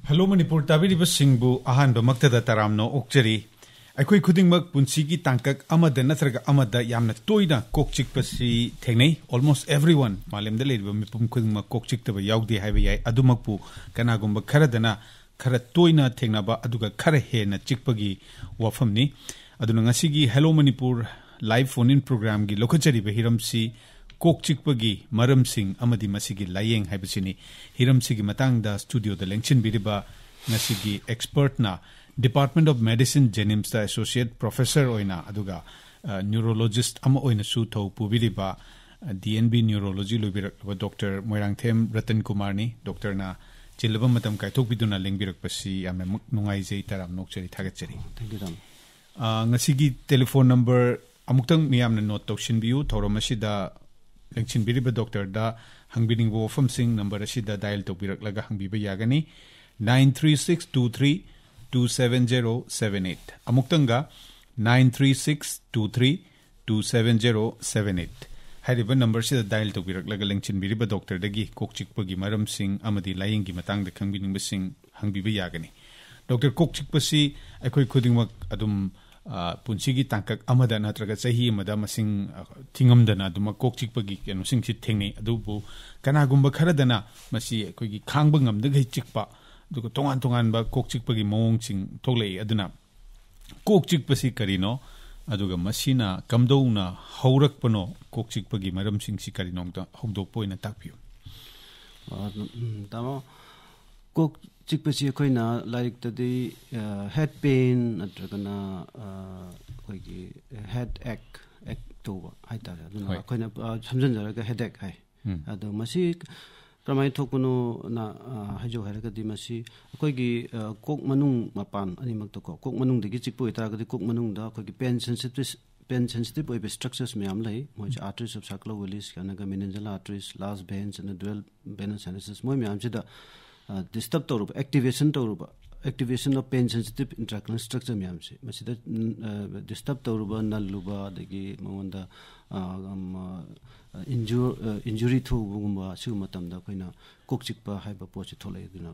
Hello Manipur tabiriba singbu ahanba maktada taramno okjari aikoi khudingmak punsigi tangkak amada natraga amada yamna toina kokchikpasi thengnei almost everyone malemda leiba mipum khudingmak kokchiktaba yaudi haiba yai adumakpu kanagumba kharadana khara toina thengnaba aduga khara hena chikpagi wafamni aduna ngasigi Hello Manipur live phone in program gi lokachari ba hiramsi Kok Chikpagi Maramsing Amadi Layeng haibasini hiramsigi matangda studio da lengchin biriba ngasigi expert na Department of Medicine JNIMS da associate professor oina aduga neurologist ama oina su thau pubiriba DNB neurology lobirak Dr. Moirangthem Ratankumar ni Dr. na chilaba matam kaitok biduna lengbirak pasi amna nungai jei taram nokchari thagachari. Thank you. Ngasigi telephone number amuktang miyamna note tawshin biu thoromasida Lengchin biriba doctor da hangbining wo from sing number ashida dial to birak laga hangbiba yagani 936232778 amuktanga 936232778 hariba number shida dial to birak laga lengchin biriba doctor dagi Kok Chikpagi Maramsing Amadi Layeng gi matang da khangbining basing hangbiba yagani Dr. Kok Chikpasi aikoi khudingmak adum punsigi tangkak amada natraga chahi amada masing thingamdana duma Kok Chikpagi kenu singsi thengnei adubu kanagumba kharadana masi akoigi khangba ngamdagai chikpa duga tongan ba Kok Chikpagi mawngsing thoklei aduna Kok Chikpasi karino aduga masina kamdowna haurakpano Kok Chikpagi Maramsing si karinongda hongdokpoina takpiu tamo Kok Chikpasi akoina like tadi head pain natragana akoigi head ache to haitara aduna akoina samjanjaraga headache hai adu masi kramai thokunu na hajo haragadi masi akoigi kok manung mapan animak to kok manung digi chikpo itaragadi kok manung da akoigi pain sensitive oibe structures myam lai moi arteries of sacroiliac kanaga meningeal arteries large veins and dual venous sinuses moi myam chida disturb toruba activation of pain sensitive intracranial structure myamse masida disturb toruba nalluba dagi monda injury thugumba sigu matamda koina Kok Chikpa haiba pochi tholai duna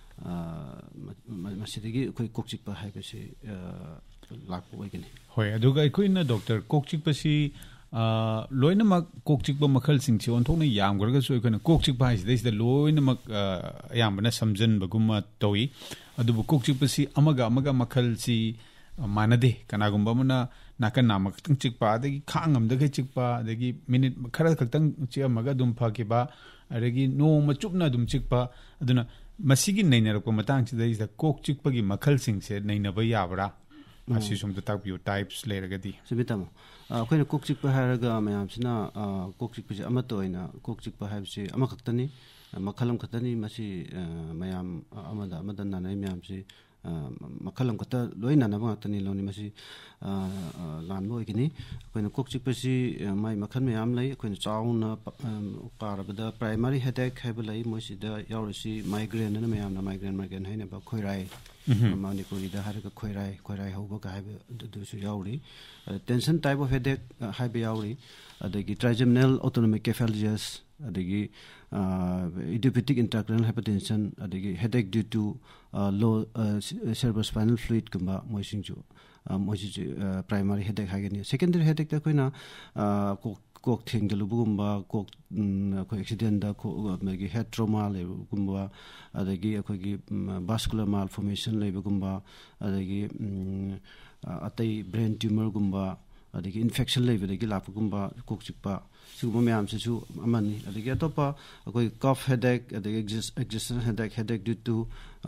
masidagi koi Kok Chikpa haiba se lakpo wagini hoi aduga koina Dr. Kok Chikpasi loinamak Kok Chikpa makhal singchi onthokna yamgarga so ikona Kok Chikpa haisida loinamak yambana samjan baguma toyi adubu Kok Chikpasi amaga makhal si manade kanagumba mana nakan namak tang chikpa adagi khangamda kai chikpa adagi minute khara khaktang chiamaga dum phakiba adagi no machupna dum chikpa aduna masigi nainarako matang chida is the Kok Chikpagi makhal singse nainaba yabra asi som ta takbiu types leragadi sibitamo akoina Kok Chikpa haraga mayamsina Kok Chikpa ji amato ina Kok Chikpa haibsi amakhaktani makhalam khatani masi mayam amada nanai mayamsi makhalam khata loina na bangtani loni masi lan loigini akoina Kok Chikpa si mai makhan mayam lai akoina chauna qarabada primary headache haibalai moisida yaurasi migraine na mayam na migraine haina ba khoirai Manipur da haraga khoirai hauba ka haiba du yauri tension type of headache haiba yauri adagi trigeminal autonomic cephalgias adagi idiopathic intracranial hypertension adagi headache due to low cerebrospinal fluid kumba moisingju primary headache hagani secondary headache da koina kok thengjalubugumba kok ko accident da ko magi head trauma lebugumba adagi akogi vascular malformation lebugumba adagi atai brain tumor gumba adagi infection lebadagi lapugumba Kok Chikpa siguma myam sisu amani adagi atopa akoi cough headache adagi existential headache due to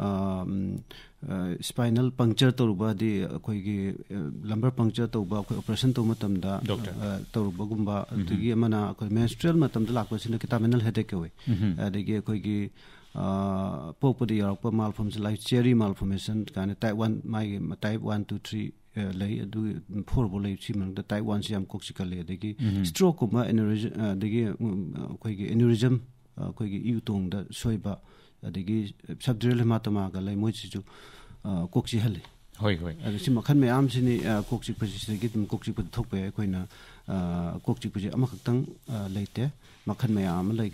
spinal puncture toruba di akoigi lumbar puncture toruba akoi operation to matamda toruba gumba adagi amana akoi menstrual matamda lakpasina terminal headache we adagi akoigi pokpadi yarakpa malformation like cherry malformation kana type 1 my type 1 2 3 lay adu 4 bo lay simang da type 1 siam Kok Chikpa le dagi stroke kuma aneurysm dagi akoigi aneurysm akoigi iutong da soiba adagi subdural hematoma ga lay moichu Kok Chi hale hoi adu sim khan me am sini Kok Chikpa sigi tum Kok Chikpa thokpe koina Kok Chikpa ji amakhtang leite makhan me am laigra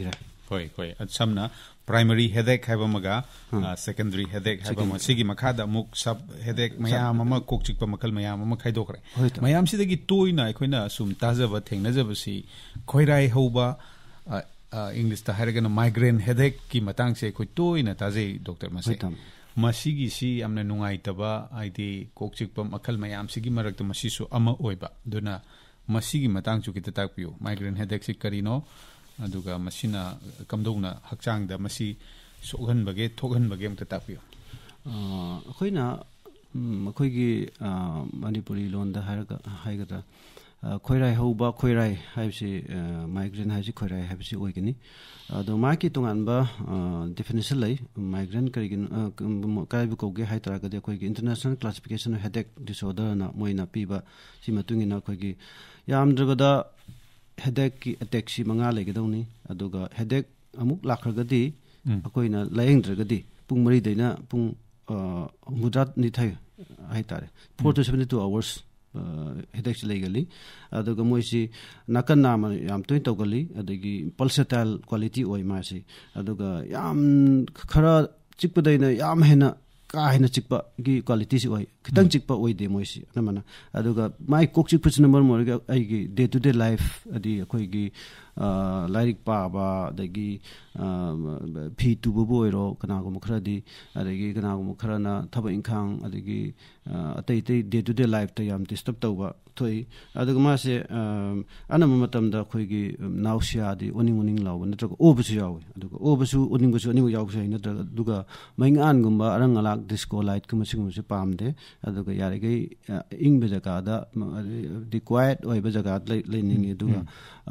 hoi hoi samna primary headache haiba maga secondary headache haiba ma sigi makhada muk sub headache mayam ama kok chikpa makal mayam ama khaidokre mayam sidagi toina aikoina sum tajaba thengnajaba si khoirai hoba English ta haragana migraine headache ki matang se khoi toina tajai doctor mase masigi si amna nungai taba aidi kok chikpa makal mayam sigi marakta masisu ama oiba duna masigi matang chu kita takpiu migraine headache si karino aduga masina kamdongna hakchangda masi soganbage thoganbage amta takpiu akoina makoigi manipuri londa haigada khoirai hoba khoirai haibsi migraine haibsi khoirai haibsi oigani ado maki tonganba definition lai migraine karigin kaibu koge haitaragade akoigi international classification of headache disorder na moina piba simatungina akoigi yamdragada headache ki attack si manga legedawni aduga headache amuk lakragadi akoina layengdragadi pung mari deina pung mudrat ni thai haitare 4 to 72 hours headache legali aduga moisi nakan nama yam toin togali adagi pulsatile quality oi masi aduga yam khara chikpadaina yam hena ka hena chikpa gi quality si oi khitang chikpa oi de moisi namana aduga mai kok chikpa number mo ga ai gi day to day life adi akhoi gi lairik pa ba dagi phi tu bo boiro kana go khara di adagi kana go khara na thaba inkhang adagi atai tai day to day life ta yam disturb tawba thoi aduga ma se anam matam da khoi gi nausea di oning law natraga obusu yawi aduga obusu oning busu ani yaw sai natraga duga maingan gumba arang alak disco light kuma singum se pamde aduga yare gai ing be jaga da di quiet oi be jaga lening duga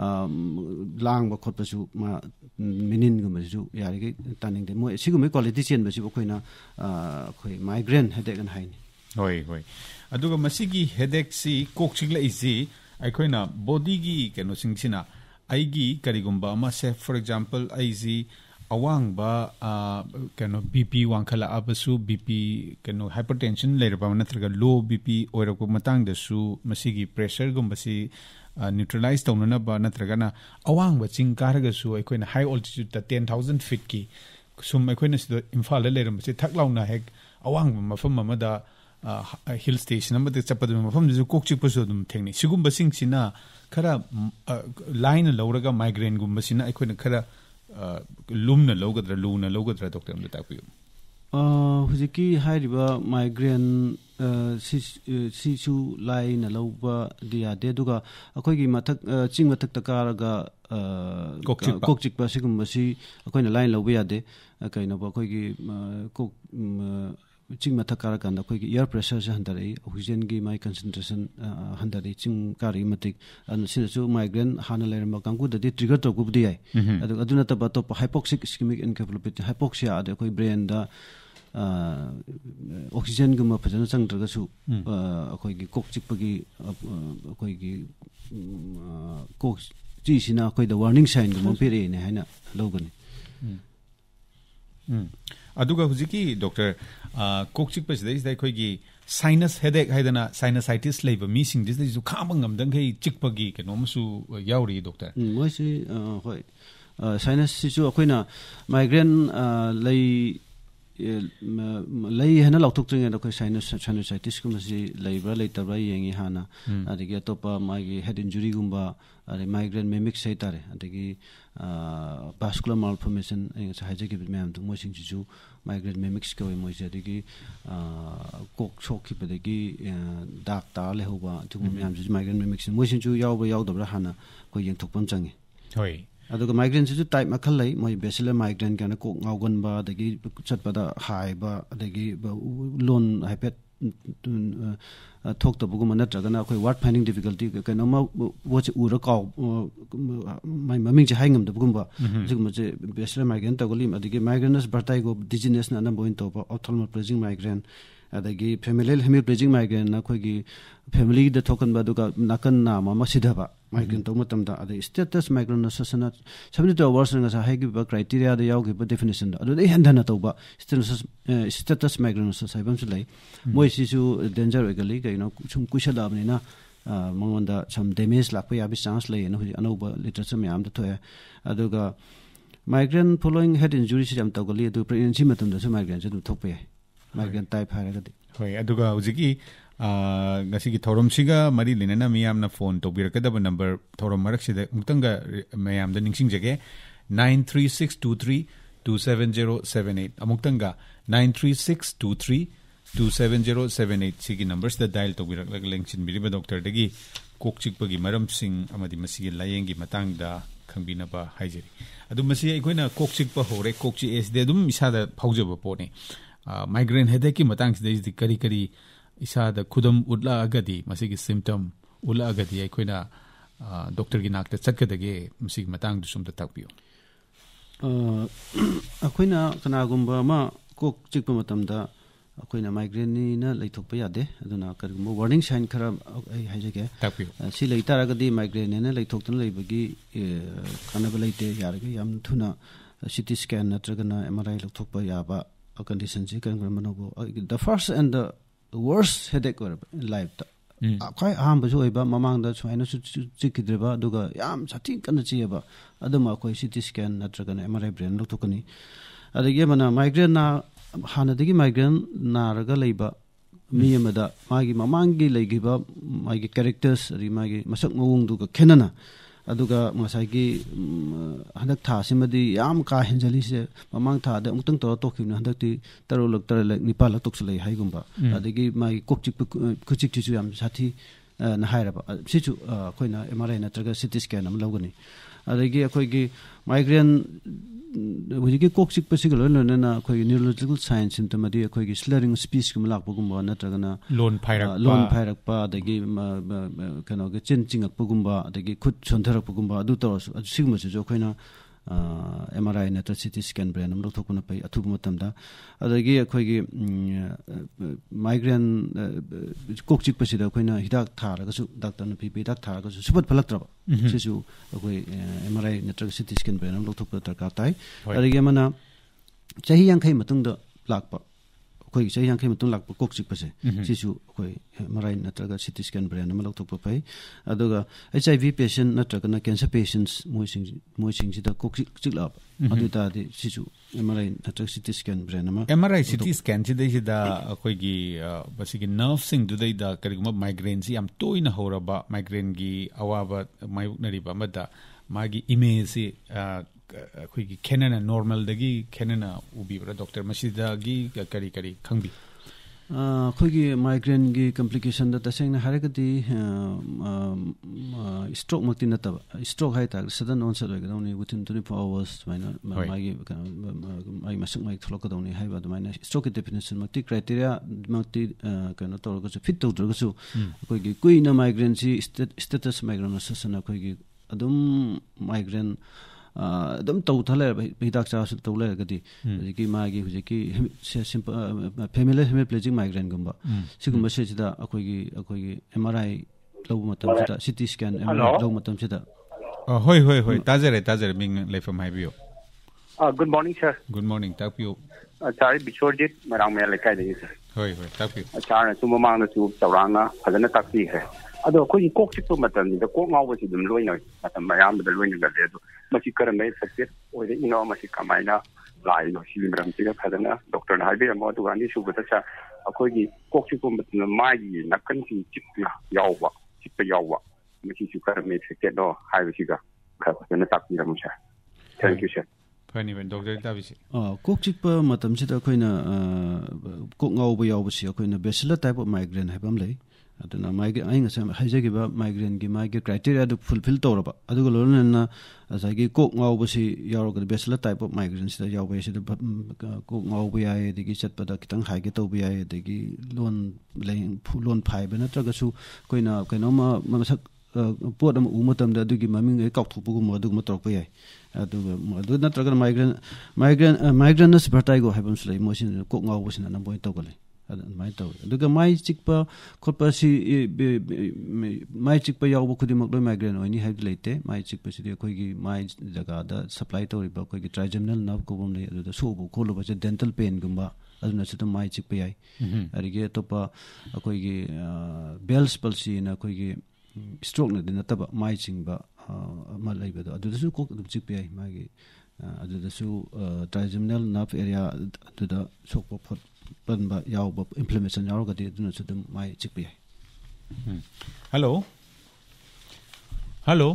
lang ba khot pasu ma minin gumba su yare gai taning de mo sigum quality chen ba si bokoina khoi migraine headache an haini hoi hoi aduga masigi headache si kok chikla isi aikoina body gi keno singsina aigi karigumba ma se for example aisi awang ba keno bp wangkhala abasu bp keno hypertension lerba natraga low bp oirako matang da su masigi pressure gumba si neutralize tawna ba natraga na awang ba ching karaga su aikoina high altitude ta 10000 feet ki sum aikoina sido imphal la leram si thaklauna hek awang ba mafam amada hill station amada chapadu mafam ju kok chikpa so dum thengni sigumba singsina khara line lawraga migraine gumba sina aikoina khara lumna logadra luna logadra doctor amda takpiu hujiki hairiba migraine sisu line lawba dia de duga akoigi mathak ching mathak takaraga kok chikpa sigumba si akoina line lawba yade kaina ba akoigi kok ching mathakara kanda akoigi air pressure se handari oxygen gi mai concentration handari ching kari matik an sinasu migraine hana lerma kangu dadi trigger to gubdi ai aduna ta bato hypoxic ischemic encephalopathy hypoxia ade koi brain da oxygen guma phajana changdraga su akoigi kok chikpagi akoigi kok chi sina koi da warning sign guma pere ne haina logani aduga hujiki doctor kok chikpa sidai sidai khoigi sinus headache haidana sinusitis leiba mi sing dis ju khambang amdang khei chikpagi kenomasu yauri doctor moisi hoi sinus sisu akoina migraine lei hena lautuk tringa da khoi sinusitis kuma si leibra leitabra yengi hana adigi atopa magi head injury gumba are migraine mimic sai tare adigi vascular malformation sa haje ki mem tu moising ju migraine mimics ko moisi adigi kok chok ki badagi dak ta le hoba tu mem ju migraine mimics moising ju yaw dabra hana ko yeng thokpam changi hoi aduga migraine ju type makhal lai moi bacillus migraine kana ko ngaugan ba adagi chatpada hai ba adagi lon hypet thokta buguma natraga na khoi word finding difficulty kana ma watch ura kaw mai maming je haingam da bugumba jigma je bacillus migraine tagolim adigi migrainous vertigo dizziness na na boin to ophthalmic pleasing migraine adagi familial hemiplegic migraine na khoi gi family da thokan ba duga nakan na ma sidaba migraine to matam da adi status migraine sasana 72 hours nga sa haigi ba criteria da yaw gi ba definition da adu handana to ba status migraine sa saibam su lai moi si su danger egali ga chum kushala abni na mongonda some damage lakpa ya bi chance lai no anoba literature me am da to aduga migraine following head injury si jam tawgali adu pregnancy matam da su migraine se du thokpe migraine type haragadi hoi aduga hujiki ngasi thorom siga mari linana miyamna phone to birakadaba number thorom marak sida muktanga mayam da ningsing jage 936232778 amuktanga 936232778 sigi numbers da dial to birak lengchin biriba doctor dagi Kok Chikpagi Maramsing Amadi Layeng gi matang da khangbinaba haijeri adu masi aikoina kok chikpa hore kok chi es de dum isada phaujaba pone migraine headache ki matang se de kari isada khudam utla agadi masi gi symptom ula agadi aikoina doctor gi nakta chatkadage masi matang du sum da takpiyo akoina kana gumba ma kok chikpa matam da akoina migraine ni na leithokpa yade aduna kargumba warning sign khara ai haijege takpiyo si leitara gadi migraine ne leithoktan leibagi kanaba leite yarage yam thuna CT scan natragana MRI leithokpa yaba condition ji kan manobo the first and the worst headache in life ta akai aham basu oiba mamang da chhaina su chikidreba duga yam sathi kan chieba aduma koi CT scan natragana MRI brain leithokani adege mana migraine na hanadagi migraine naraga leiba mi amada magi mamangi leigiba magi characters ri magi masak mawung duga khenana aduga masagi hanak tha simadi yam ka henjali se mamang tha da mutang to tokhin handakti tarolak taralak nipal tokslei haigumba adagi magi kokchik kuchik chu yam sathi na hairaba sichu koina MRI natraga CT scan am logani adagi akoigi migraine wujiki kok chik pasig lona na khoi neurological science symptom adi khoi slurring speech kum lak pugum ba natragana lon phairak pa adagi kano ge chen chingak pugum ba adagi khut chontherak pugum ba adu to sigma jo khoina MRI na CT scan brain am lokthok na pai athu matam da adagi khoi gi migraine kok chik pasida khoina hidak tharaga su doctor na pi dak tharaga su subat phalak traba sisu khoi MRI na CT scan brain am lokthok ta ka tai adagi mana chahi yang khai matung da lakpa khoi chahi yang khai matung lakpa kok chik pase sisu khoi MRI na CT scan brain am lokthok pa pai aduga HIV patient na na cancer patients moising sida kok chik lap adu ta di sisu MRI na CT scan brain am MRI CT scan sida khoi gi basigi nerve sing du dai da kariguma migraine si am toina horaba migraine gi awaba mayuk nari ba mada magi image si khoi gi khenana normal dagi khenana ubi bra doctor masida gi kari khangbi khoi gi migraine gi complication da taseng na haragati stroke makti nataba stroke hai ta sudden onset like only within 24 hours magi masak mai thlok da only hai ba maina stroke definition makti criteria makti kana to ga fit to ga su khoi gi kuina migraine si status migraine assessment khoi gi adum migraine adum to thale hidak cha su to le gadi hujiki magi hujiki simple familiar hemiplegic migraine gumba sigumba se sida akoigi MRI low matam sida CT scan MRI low matam sida hoi tajare ming lefam haibio good morning sir good morning tapio sorry bishorjit marang me lekai de sir hoi tapio achara sumamang na chu chawranga phajana takti hai ado khoi kok chik matam ni da kok ngaw si dum loina matam mayam da loina ga le do masi karam mai sakte oi ino masi kamaina lai no silimram tiga phadana doctor na habi mo tu gani su bata cha akhoi gi kok chik matam mai gi nakkan si chip yawa masi su karam mai sakte do hai bi ga kha phadana takti ram cha thank you sir fani ben doctor tabisi kok chik pa matam sida khoina kok ngaw ba yaw si khoina bachelor type of migraine haibam lei aduna migraine ai ngasa haijagi ba migraine gi migraine criteria du fulfill toraba aduga lolna asagi kok ngaw ba si yaroga bachelor type of migraine sida yaw ba sida kok ngaw ba ai digi chatpada kitang haige to ba ai digi lon phai ba natraga su koina kainoma masak pot am umatam da dugi maming e kauthupu gu modu ma torpa ai adu natraga migraine vertigo haibam slai motion kok ngaw ba sina na boy to gale mai to duga mai chikpa khotpa si mai chikpa yaw khudi mak loi migraine oni haid leite mai chikpa si khoi gi mai jaga da supply to riba khoi gi trigeminal nerve ko bom le adu da so bu kholo ba dental pain gumba aduna se to mai chikpa yai ari ge topa khoi gi Bell's palsy na khoi gi stroke na dinataba mai chingba ma leiba do adu su ko chikpa yai mai gi ꯑꯗꯨꯗꯁꯨ trigeminal nerve area ꯑꯗꯨꯗ ꯁꯣꯛꯄ ꯄꯟꯕ ꯌꯥꯎꯕ inflammation ꯌꯥꯎꯔꯒꯗꯤ ꯑꯗꯨꯅꯁꯨ ꯑꯗꯨꯝ ꯃꯥꯏ ꯆꯤꯛꯄ ꯌꯥꯏ. Hello. Hello.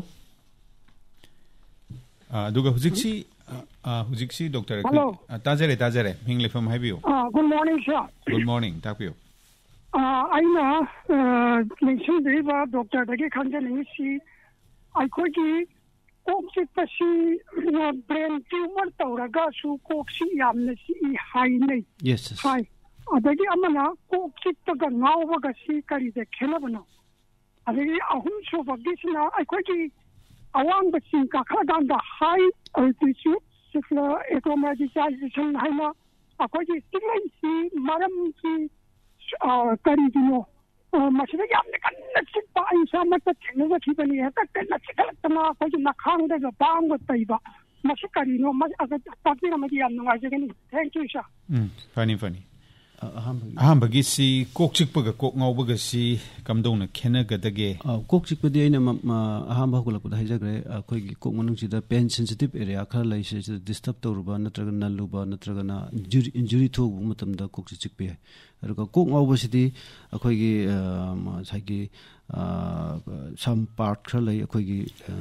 Aduga hujiksi doctor. Hello. Tajare. Hingle from Habiu. Good morning, sir. Good morning. Tapu. Aina mention deriva doctor dagi khanjani si aikogi kokchipasi brain tumor tawraga su kokchi yamna si high nei. Yes. High. Adagi amana kokchiptaga ngawbaga si kari de khelabano. Adagi ahum so bagisna aikogi awang basing kakadanda high altitude sifla ecomatization haina akogi stilai si maram ki kari dino masida yamne kanna chippa insa mata thenga khibani ha kanna chikhalatna akogi nakhangda ga bangwa taiba masi kari no mas aga tapira magi yam nungai jagani. Thank you, sir. Funny. Ahambagi si kok chikpaga kok ngawbaga si kamdona khenagadage. Kok chikpadi aina ahamba hugulakda haijagre akoigi kok manungsida pain sensitive area khara laise disturb tawruba natraga naluba natraga na injury thobu matamda kok chikpe aruga kok ngawbasidi akoigi saigi some part khara lai akoigi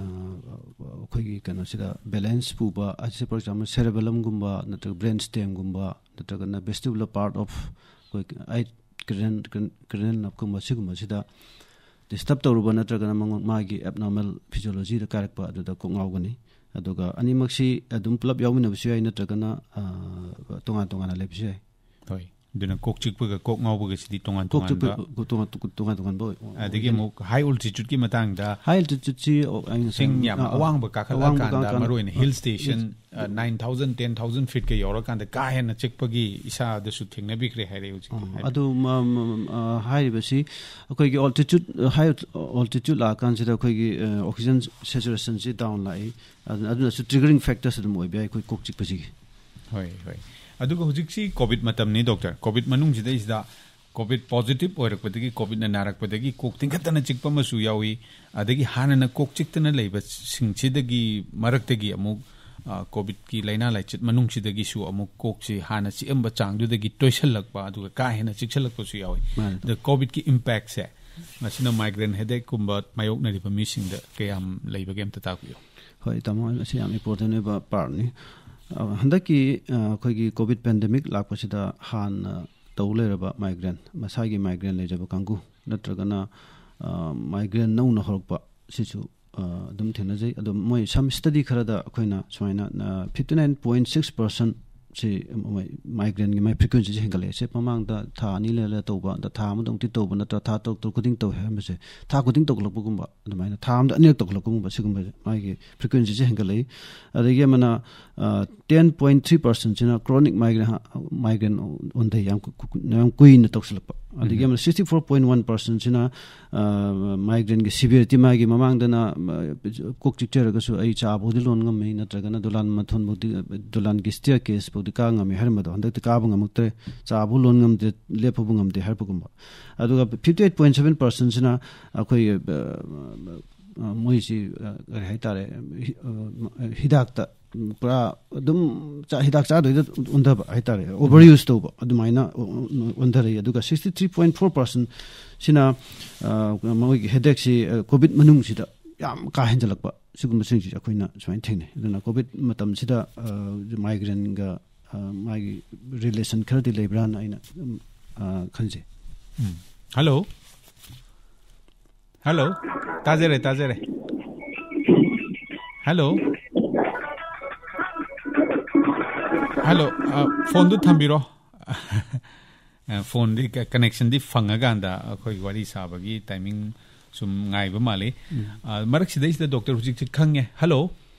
kana sida balance puba ase for example cerebellum gumba natraga brain stem gumba natraga na vestibular part of ai cranial gumba sigumba sida disturb tawruba natraga na magi abnormal physiology da karakpa aduda kok ngawgani aduga animaksi adum pulap yawminabusu ai natraga na tonga lebsu ai. Hoi. Duna kok chikpaga kok ngawbaga sidi tongan bo adigi mo high altitude ki matang da high altitude si sing yam awang ba kakala kanda maroin hill station 9000 10000 feet ke yora kanda ka hena chikpagi isa da su thingna bikre haire uji adu high basi akoi gi altitude high altitude la kan sida akoi gi oxygen saturation si down lai adu su triggering factors dum oi bai koi kok chikpagi. Hoi aduga hujiksi covid matam ni doctor covid manung jida isda covid positive oirakpadagi covid na narakpadagi kok tingkatana chikpa masu yawi adagi hanana kok chiktana leiba singchidagi maraktagi amuk covid ki laina laichit manung chidagi su amuk kok chi hana chi amba changdudagi toisalakpa aduga ka hena chiksalakpa su yawi the covid ki impact se masina migraine headache kumba mayok na riba missing da kayam leiba game tatakuyo. Hoi tamo asi am important ba parni handaki akoigi covid pandemic lakpasida han tawleraba migraine masagi migraine lejaba kangu natragana migraine nau na horokpa sisu dum thenajai adum moi some study kharada akoina soina 59.6% si migraine my frequency hengale se pamang da tha ani le toba da tha amdong ti toba na tha tok to kuding to ha mase tha kuding tok lokbugumba adumaina tha amda ani tok lokbugumba sigumba mai frequency hengale adege mana 10.3% china chronic migraine on the yam queen tokslapa adege mana 64.1% china migraine ge severity magi mamang dana kok chikchera ga su ai cha bodi lon ngam na tragana dulan mathon bodi dulan gi staircase bodi ka ngam hermado handak ka bang amuktre cha bu lon ngam de lepu ngam de herbugumba aduga 58.7% china akoi moisi haitare hidakta pura dum cha hidak cha doida undaba haitare overuse to adumaina undare aduga 63.4% sina moi headache si covid manung sida yam ka henjalakpa sigum sing si akoina swain thengne aduna covid matam sida migraine ga magi relation khadi lebran aina khanje. Hello tajare hello phone du thambiro phone di connection di fangaganda akhoi wari sabagi timing sum ngaiba male marak sida is the doctor hujik khange hello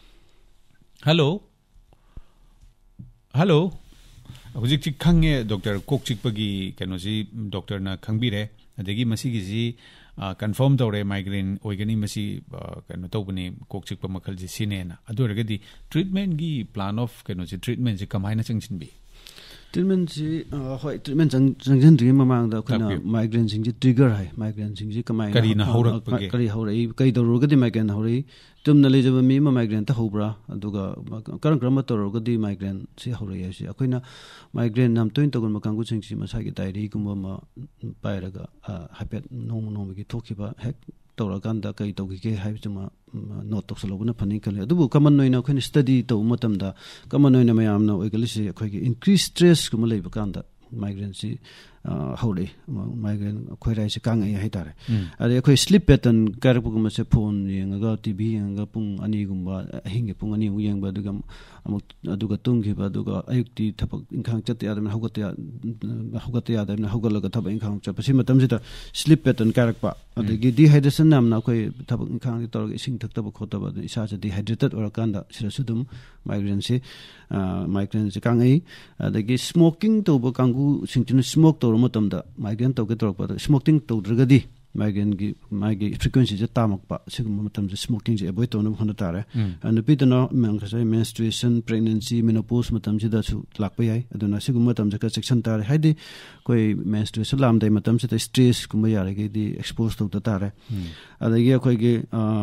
hujik khange doctor kok chikpagi kenosi doctor na khangbire adegi masigi ji confirm tawre migraine oigani masi kano tawbani kok chikpa makhal ji sinena aduragadi treatment gi plan of kano ji treatment ji kamaina changchin bi treatment si hoi treatment jang dri mamang da khona migraine sing ji trigger hai migraine sing ji kamai kari na horak page kari horai kai dor ga di migraine horai tumna le jaba mi ma migraine ta hobra aduga karam karam tor ga di migraine si horai si akoina migraine nam toin to gon makangu sing si masagi diary gumba ma pairaga hapet no gi thokiba hek tawraganda kai tawgi ke haibchuma note toxologuna phani kale adubu common noina khoi study to matamda common noina mayamna oigalisi khoi gi increase stress kuma leiba kanda migraine si howle migraine khoi rai si kang ai haitare ade khoi sleep pattern karapuguma se phone yenga tv yenga pung ani gumba hinge pung ani yenga aduga amuk aduga tunghiba aduga ayukti thapak inkhang chati adam hogati adam hogalaga thaba inkhang chapasi matamsita sleep pattern karakpa adagi dehydration namna khoi thabak inkhang tor ising thakta khotaba isa cha dehydrated orakanda sirasudum migraine si kangai adagi smoking to ba kangu singtin smoke to matamda migraine to ke torpa smoking to dragadi migraine gi magi frequency je tamakpa sigum matam je smoking je avoid to no khona tare and bidno mangsa menstruation pregnancy menopause matam je da su lakpa yai aduna sigum matam je ka section tare haidi koi menstruation lam dai matam se stress kuma yare ge di expose to tare adagi koi ge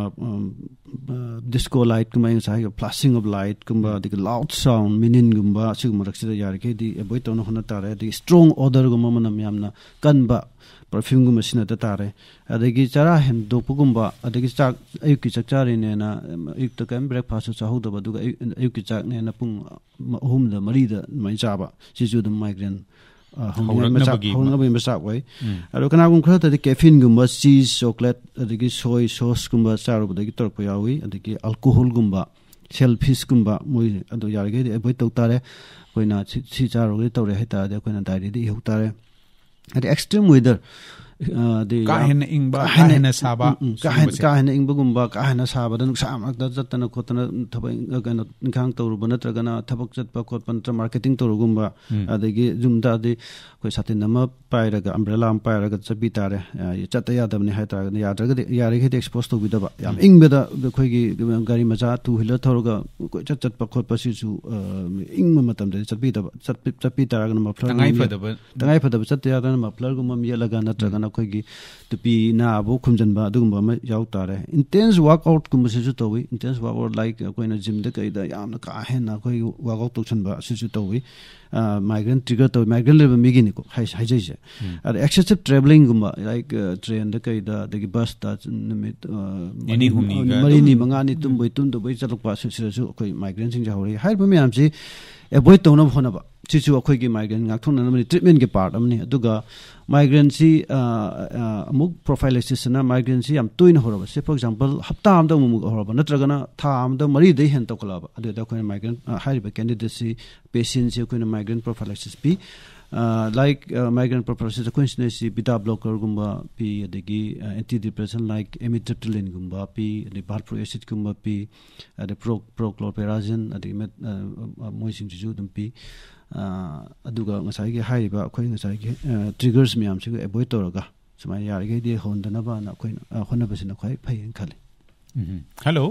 disco light kuma sa flashing of light kuma the loud sound minin gumba sigum raksida yare ge di avoid to no khona tare the strong odor gumma manam yamna kanba perfume gumba sina tare adagi chara hen dopugumba adagi chak ayuki chakchari ne na ayuk kam breakfast cha hoda baduga ayuki chak ne na pung hum da mari da mai chaba sisu da migraine hong na masak wai aro kana gum khra da caffeine gumba cheese chocolate adagi soy sauce gumba charu badagi torpa yawi adagi alcohol gumba shellfish gumba moi ado yarge di avoid to tare koina si charu ge tore heta de koina diary di hu tare at extreme weather the kahen ingba kahen saba kahen ingba gumba kahen saba dan samak da jatana khotana thabai gana inkhang toruba natragana thabak chatpa khotpan tra marketing torugumba adagi jumda de koi satin nama pairaga umbrella am pairaga chabi tare chatta yadabni haitara yadraga yare ge expose to bidaba yam ingbeda khoi gi gari macha two wheeler thoruga koi chatpa khotpa si su ingma matam de chapi taraga maflar tangai fadaba chatta yadana maflar gumma yalaga natragana khoi gi tupi na abo khumjanba adugumba ma yaw tare intense workout gumba sisu towi intense workout like koina gym de kaida yamna ka hena khoi workout to chanba sisu towi migraine trigger to migraine level migini ko haijai ar excessive traveling gumba like train de kaida de bus ta nimit any humni ga marini mangani tumboi tumdoi chalukpa sisu khoi migraine sing jahori hair bami amsi avoid to na phona ba sisu akhoi gi migraine ngak thon na treatment ge part amni aduga migraine si amuk prophylaxis na migraine si am toin horaba se for example hapta am da mumuk horaba natragana tha am da mari dei hen to kolaba adu da khoi migraine hariba candidate si patient si khoi migraine prophylaxis pi like migraine prophylaxis khoi si beta blocker gumba pi adegi antidepressant like amitriptyline gumba pi the valproic acid gumba pi the prochlorperazine adegi moising ju dum pi aduga ngasai ge haiba khoi ngasai ge triggers myam si avoid toraga sumai yar ge di hondana ba na khoi honna basina khoi phain khale hello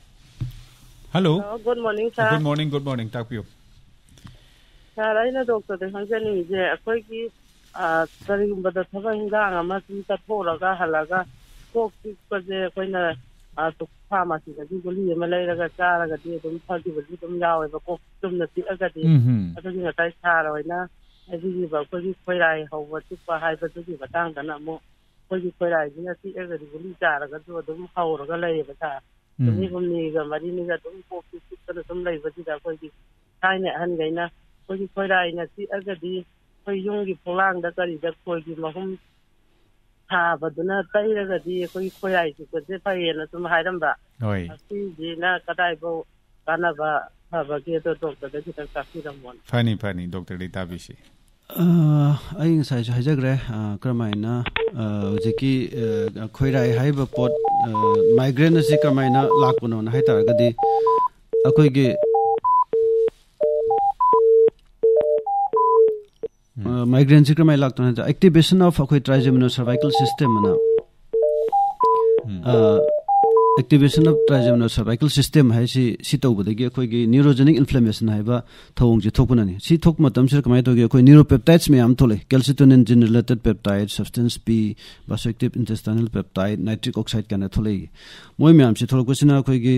good morning sir good morning tak piu sir aina doctor de hanjani je akhoi gi tari gumba da thaba hinga ama si ta thoraga halaga kok pa je koina to pharmacy da guli ma leiraga charaga di dum thagi bali dum yawe ba kok tumna ti aga di adagi na tai chara hoina agi ba ko gi khoirai hawa tu pa hai ba tu gi batang da na mo ko gi khoirai ni ti aga di guli charaga du dum hauraga lei ba ta ni gum ni ga mari ni ga dum ko ki tu dum lei ba ti da ko gi hai ne han gaina ko gi khoirai na ti aga di ko yung gi pholang da kari da ko gi mahum ha baduna tairaga di koi khoyai ki ko je pai na tum hairam ba oi asi ji na kadai bo kana ba ha ba ke to doctor da kita kafi ramon funny doctor data bishi ai sai hajagre kramaina jeki khoirai haiba pot migraine si kramaina lakpuno na haitaraga di akoi ge migraine sikra mai lakto na activation of akoi trigeminal cervical system na activation of trigeminal cervical system hai si tawbadagi akhoi gi neurogenic inflammation haiba thawong ji thokpunani si thok matam sir kamai togi akhoi neuropeptides me am thole calcitonin gene related peptide substance P vasoactive intestinal peptide nitric oxide kana thole moi me am si tholok kusina akhoi gi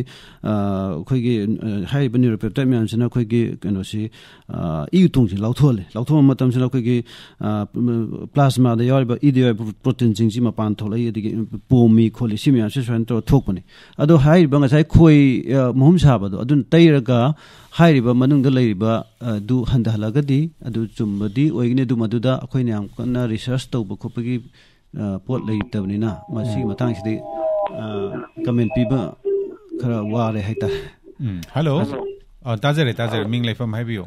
haiba neuropeptide me am sina akhoi gi kano si e tung ji lauthom matam sina akhoi gi plasma da yariba EDI protein jing ji mapan thole yadigi pomi kholi si me am si swan to thokpani ado hairiba ngasai khoi mohum sabado adun tairaga hairiba manungda leiba du handahalagadi adu chumbadi oigine du maduda akhoi nyam kana research tawba khopagi pot leitabnina masi matang sidi comment piba khara ware haita hello tajare ming leifam haibiyo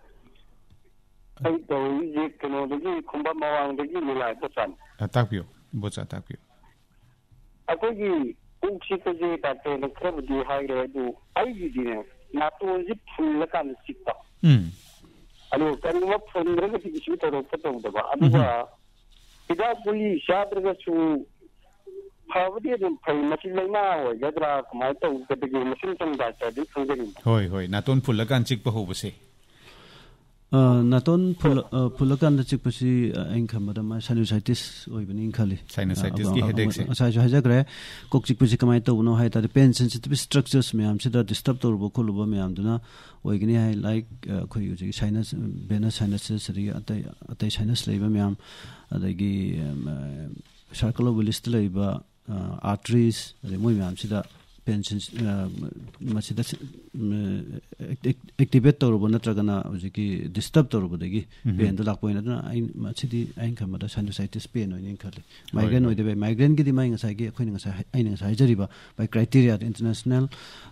ai to ye kono dagi khumba mawang dagi milai pasan takpiyo bocha takpiyo akogi ungsi ka je ta te na khabdi haire du ai di ne na to ji phul kan sikta alo kan mo phul re ki shi to ro to da ba adu ba ida puli shadra ga su phawdi dun phai machi laina ho jadra kamai to ka de machine tam da ta di khangari hoi na ton phul kan chik pa ho base naton phulakan da chikpasi engkhamada ma sinusitis oibani khali sinusitis ki headache se asai jo hajagre kok chikpasi kamai to no hai ta pain sensitive structures me am sida disturb to ro kholuba me am duna oigini hai like khoi uji sinus venous sinuses ri atai sinus leiba me am adagi circular list leiba arteries ri moi me am sida pensions masida activate tawro natragana ujiki disturb tawro dagi pain do lakpoina na ai masidi ain khamada sinusitis pain oin khale migraine oide be migraine gi di mai ngasai gi khoina ngasai ain ngasai jariba by criteria international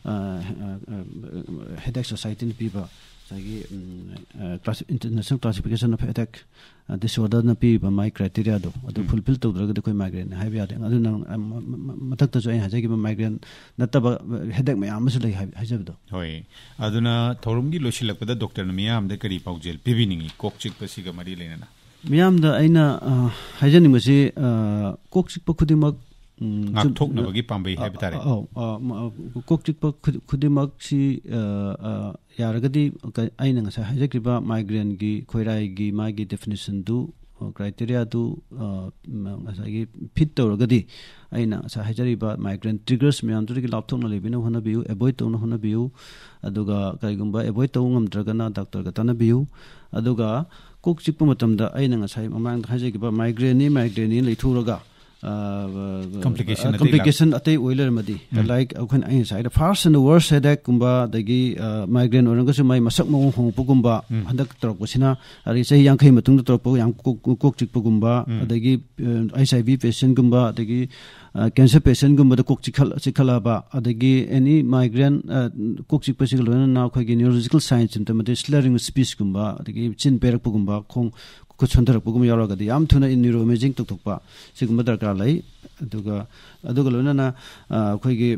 headache society in people sagi international classification of headache disorder na pi ba my criteria do adu fulfill tawdraga de koi migraine hai bya de adu na matak ta jo ai hajagi ba migraine nataba headache mai amasu lai hajab do hoi aduna thorum gi losilakpada doctor na miyam de kari paujel pibiningi kok chik pasi ga mari lena miyam da aina hajani masi kok chik pa khudimak ngakthok na bagi pambai hai bitare kok chik pa khudimak si yaragadi aina ngasa hajakriba migraine gi khoirai gi magi definition du criteria du ngasagi fit tawragadi aina sa hajariba migraine triggers myam tu gi lapthok na lebina hona biu avoid to na hona biu aduga kaigumba avoid to ngamdragana doctor ga tana biu aduga kok chikpa matamda aina ngasai mamang hajagiba migraine leithuraga complication atei oiler madi like akhan ai side first and the worst headache kumba dagi migraine oranga su mai masak mo hong pugumba handak torok posina ari sei yang khai matung torok po yang kok chik pugumba adagi HIV patient gumba adagi cancer patient gumba da kok chikhala ba adagi any migraine kok chik pasi lona na khoi neurological signs symptom de slurring of speech gumba adagi chin perak pugumba khong ko chondarak pugum yaragadi yam thuna in neuroimaging tuktukpa sigumba darkar lai aduga lona na khoi gi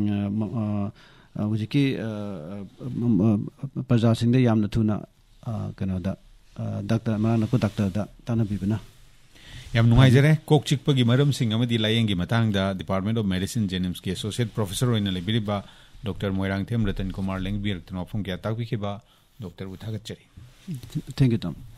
ujiki praja sing de yamna thuna kana da doctor mana ko doctor da tanabibna yam nungai jare kok chikpagi Maramsing Amadi Layeng gi matang da Department of Medicine JNIMS ki associate professor oina lebiriba Dr. Moirangthem Ratankumar lengbir tnopum kya takbi ke ba Dr. Uthagat chari thank you Tom